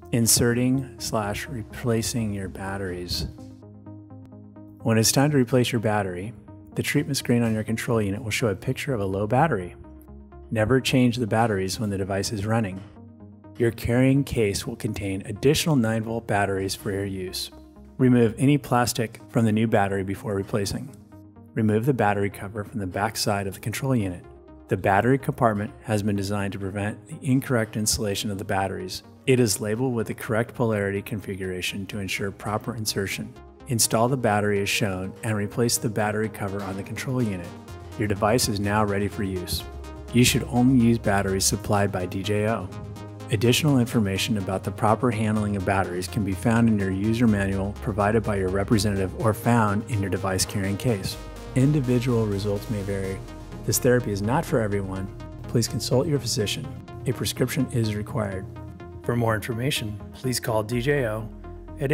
Inserting/replacing your batteries. When it's time to replace your battery, the treatment screen on your control unit will show a picture of a low battery. Never change the batteries when the device is running. Your carrying case will contain additional 9-volt batteries for your use. Remove any plastic from the new battery before replacing. Remove the battery cover from the back side of the control unit. The battery compartment has been designed to prevent the incorrect installation of the batteries. It is labeled with the correct polarity configuration to ensure proper insertion. Install the battery as shown and replace the battery cover on the control unit. Your device is now ready for use. You should only use batteries supplied by DJO. Additional information about the proper handling of batteries can be found in your user manual provided by your representative or found in your device carrying case. Individual results may vary. This therapy is not for everyone. Please consult your physician. A prescription is required. For more information, please call DJO at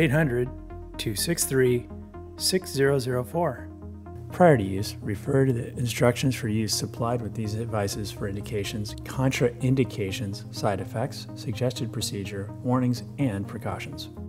800-263-6004. Prior to use, refer to the instructions for use supplied with these devices for indications, contraindications, side effects, suggested procedure, warnings, and precautions.